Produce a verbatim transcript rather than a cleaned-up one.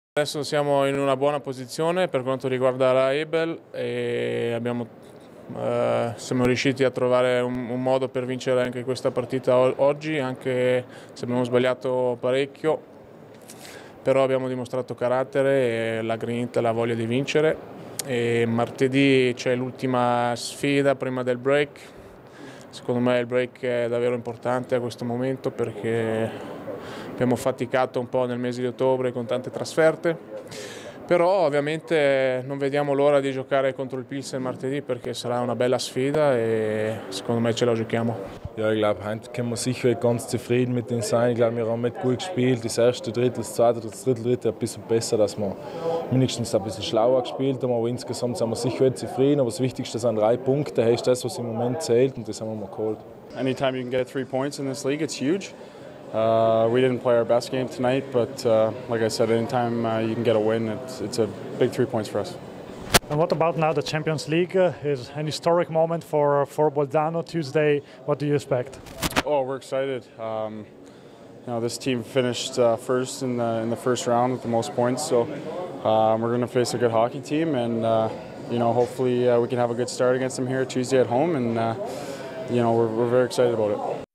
Adesso siamo in una buona posizione per quanto riguarda la Ebel e abbiamo, eh, siamo riusciti a trovare un, un modo per vincere anche questa partita oggi, anche se abbiamo sbagliato parecchio, però abbiamo dimostrato carattere e la grinta, la voglia di vincere. E martedì c'è l'ultima sfida prima del break. Secondo me il break è davvero importante a questo momento perché abbiamo faticato un po' nel mese di ottobre con tante trasferte, però ovviamente non vediamo l'ora di giocare contro il Pilsen martedì perché sarà una bella sfida e secondo me ce la giochiamo. Ja, ich glaube, heute können wir sicher ganz zufrieden mit ihm sein. Ich glaube, wir haben nicht gut gespielt. Das erste Drittel, das zweite, das dritte Drittel ein bisschen besser, dass wir wenigstens ein bisschen schlauer gespielt haben. Aber insgesamt sind wir sicher nicht zufrieden. Aber das Wichtigste sind drei Punkte. Das ist das, was im Moment zählt, und das haben wir mal geholt. Anytime you can get three points in this league, it's huge. Uh, we didn't play our best game tonight, but uh, like I said, anytime uh, you can get a win, it's, it's a big three points for us. And what about now the Champions League? Uh, is an historic moment for for Bolzano Tuesday. What do you expect? Oh, we're excited. Um, you know, this team finished uh, first in the in the first round with the most points, so um, we're going to face a good hockey team, and uh, you know, hopefully uh, we can have a good start against them here Tuesday at home, and uh, you know, we're, we're very excited about it.